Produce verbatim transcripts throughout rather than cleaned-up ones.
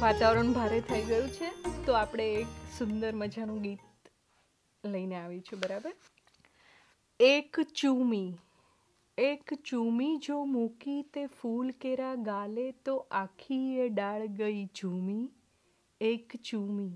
વાતાવરણ ભારે થઈ ગયું છે તો આપણે એક સુંદર મજાનું ગીત લઈને આવી છું. બરાબર. એક ચૂમી એક ચૂમી જો મૂકી તે ફૂલ કેરા ગાલે તો આખી એ ડાળ ગઈ ઝૂમી. એક ચૂમી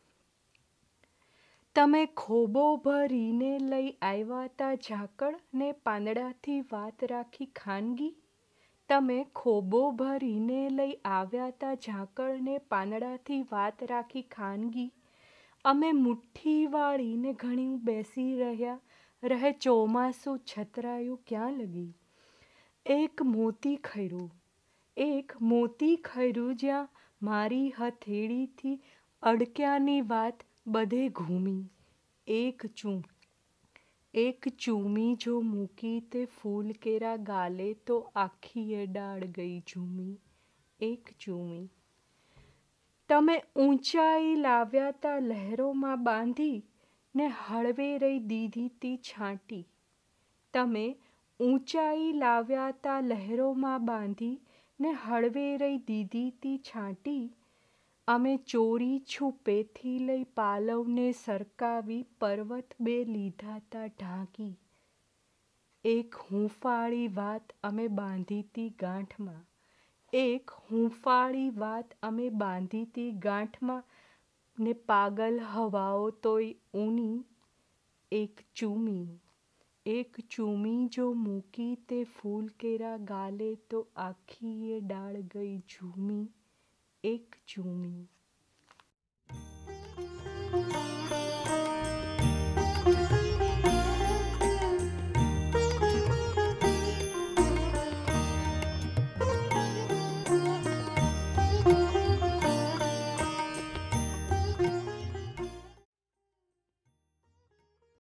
તમે ખોબો ભરીને લઈ આવ્યા તા ઝાકળ ને પાંદડાથી વાત રાખી ખાનગી. તમે ખોબો ભરીને લઈ આવ્યા તા ઝાકળ ને પાંદડાથી વાત રાખી ખાનગી. અમે મુઠ્ઠી વાળીને ઘણી બેસી રહ્યા રહે ચોમાસું છતરાયું ક્યાં લગી. એક મોતી ખર્યું એક મોતી ખર્યું જ્યાં મારી હથેળીથી અડક્યાની વાત બધે ઘૂમી. એક ચૂમ એક ચૂમી જો મૂકી તે ફૂલ કેરા ગાલે તો આખી એ ડાળ ગઈ ઝૂમી. એક ચૂમી તમે ઊંચાઈ લાવ્યા તા લહેરોમાં બાંધી ને હળવે રહી દીધી તી છાંટી. તમે ઊંચાઈ લાવ્યા તા લહેરોમાં બાંધી ને હળવે રહી દીધી તી છાંટી. અમે ચોરી છુપેથી લઈ પાલવને સરકાવી પર્વત બે લીધા તા ઢાંકી. એક હૂંફાળી વાત અમે બાંધી તી ગાંઠમાં એક હૂંફાળી વાત અમે બાંધી તી ગાંઠમાં ને પાગલ હવાઓ તોય ઊની. એક ચૂમી એક ચૂમી જો મૂકી તે ફૂલ કેરા ગાલે તો આખી એ ડાળ ગઈ ઝૂમી. એક ચૂમી.